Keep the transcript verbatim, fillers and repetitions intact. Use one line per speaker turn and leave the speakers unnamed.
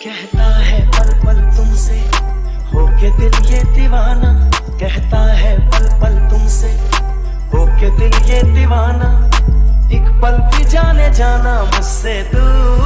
कहता है पल पल तुमसे होके दिल ये दीवाना, कहता है पल पल तुमसे होके दिल ये दीवाना, एक पल भी जाने जाना मुझसे दूर।